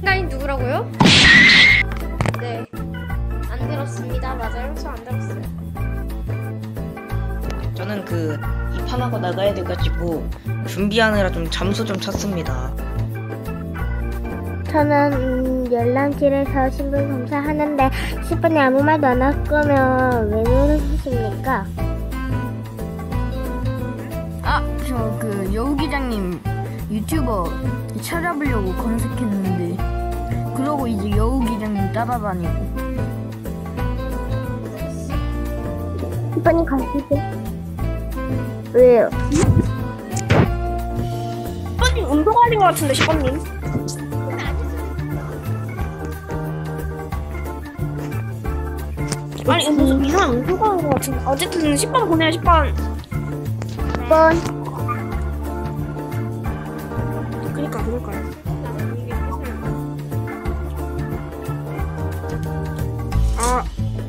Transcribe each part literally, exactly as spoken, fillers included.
인간이 누구라고요? 네, 안 들었습니다. 맞아요, 저 안 들었어요. 저는 그 입학하고 나가야 돼가지고 준비하느라 좀 잠수 좀 쳤습니다. 저는 음, 열람실에서 신분검사 하는데 십 분에 아무 말도 안 할 거면 왜 누르십니까? 아, 저 그 여우 기장님 유튜버 찾아보려고 검색했는데 그러고 이제 여우 기장님 따라다니고. 십 분이 가시죠. 왜요? 십 번님 운동하는 것 같은데, 십 번님. 아니, 무슨 이상한 운동하는 것 같은데. 어쨌든 십 번 보내요, 십 번. 십 번. 그니까, 그럴까요? 아,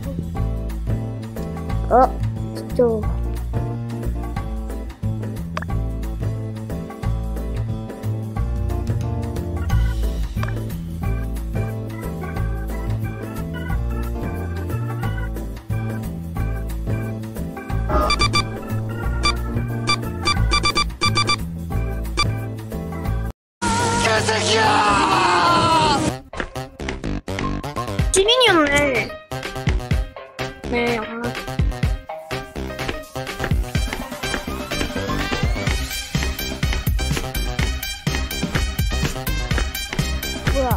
어? 저쪽. 지민이었네. 네, 아. 뭐야?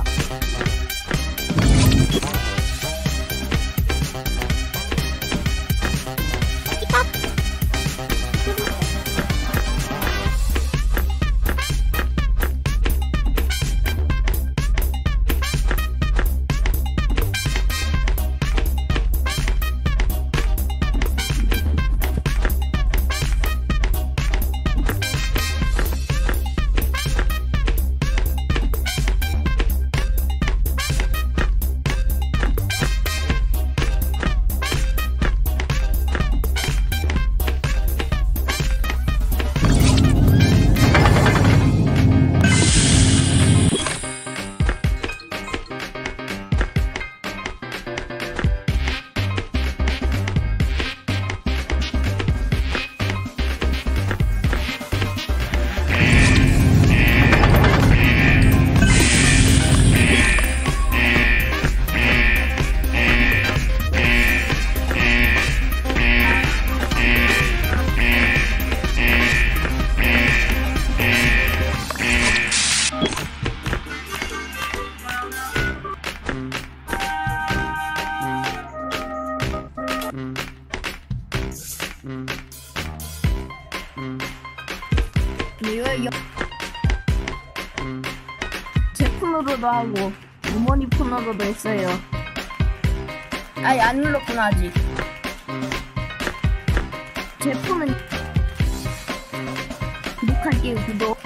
이거 제 폰으로도 하고 어머니 폰으로도 했어요. 아니 안 눌렀구나 아직. 제 폰은 구독할게요. 구독.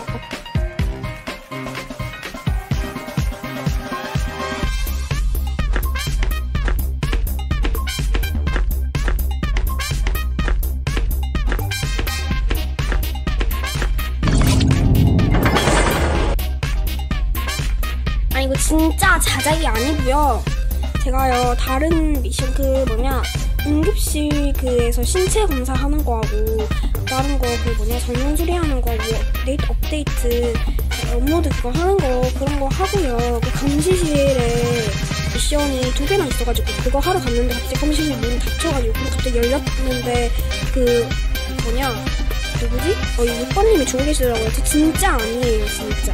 아니, 이거 진짜 자작이 아니고요. 제가요, 다른 미션 그 뭐냐, 응급실 그에서 신체 검사하는 거하고, 다른 거 그 뭐냐, 정면 수리하는 거, 뭐 업데이트, 업데이트, 업로드 그거 하는 거, 그런 거 하고요. 그 감시실에 미션이 두 개나 있어가지고, 그거 하러 갔는데 갑자기 감시실 문이 닫혀가지고, 그리고 갑자기 열렸는데, 그 뭐냐, 누구지? 어, 이 육 번님이 죽어 계시더라고요. 저 진짜 아니에요, 진짜.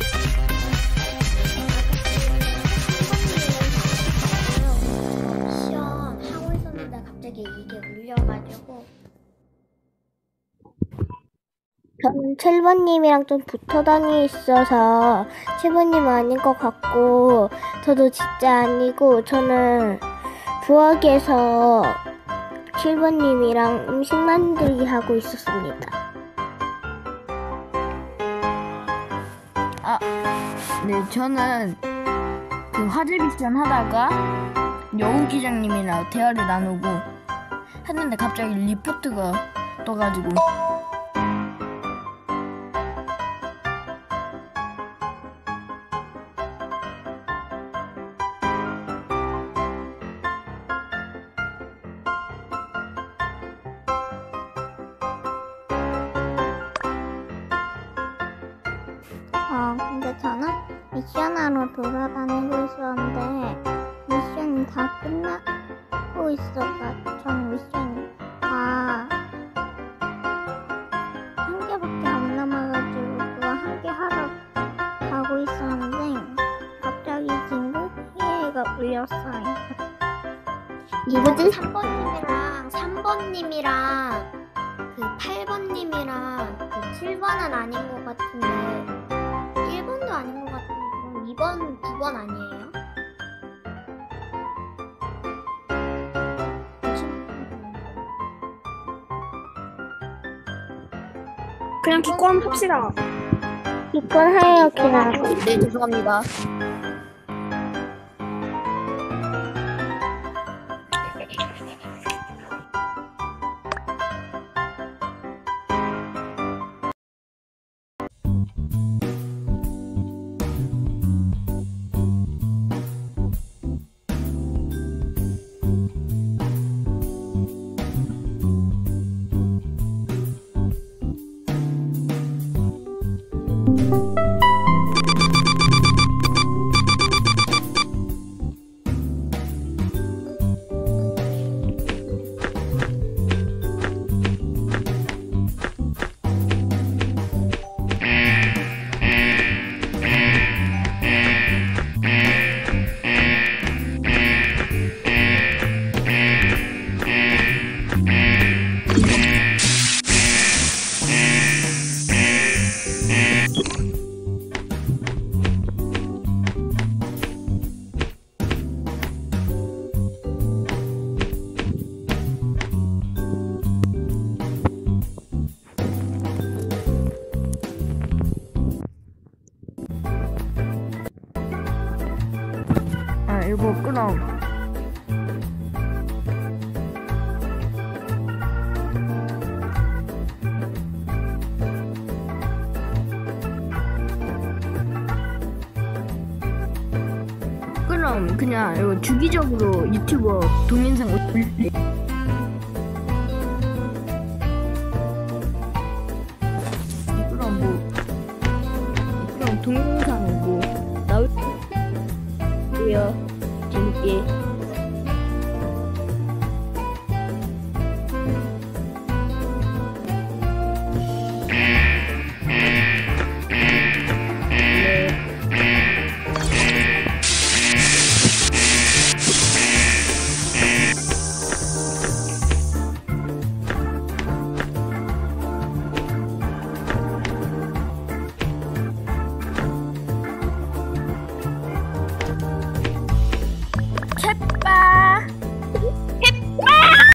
미션 하고 있었는데 갑자기 이게 울려가지고 저는 칠 번님이랑 좀 붙어 다니 있어서 칠 번님 아닌 것 같고 저도 진짜 아니고 저는 부엌에서 칠 번님이랑 음식 만들기 하고 있었습니다. 아, 네 저는 그 화재 미션 하다가 여우 기장님이랑 대화를 나누고 했는데 갑자기 리포트가 떠가지고 저는 미션하러 돌아다니고 있었는데 미션이 다 끝나고 있어가 전 미션이 다 한 개밖에 안 남아가지고 그거 한 개 하러 가고 있었는데 갑자기 긴급 피해가 울렸어요. 이거지? 삼 번님이랑 삼 번님이랑 그 팔 번님이랑 그 칠 번은 아닌 것 같은데 일 번도 아닌 것 같은데 그럼 이 번, 구 번 아니에요? 그냥 기권 합시다. 기권하여 기라. 네, 죄송합니다. 아, 이거 끊어. 그럼 그냥 이거 주기적으로 유튜버 동영상 올리. 그럼 뭐 그럼 동영상 뭐 나올. 요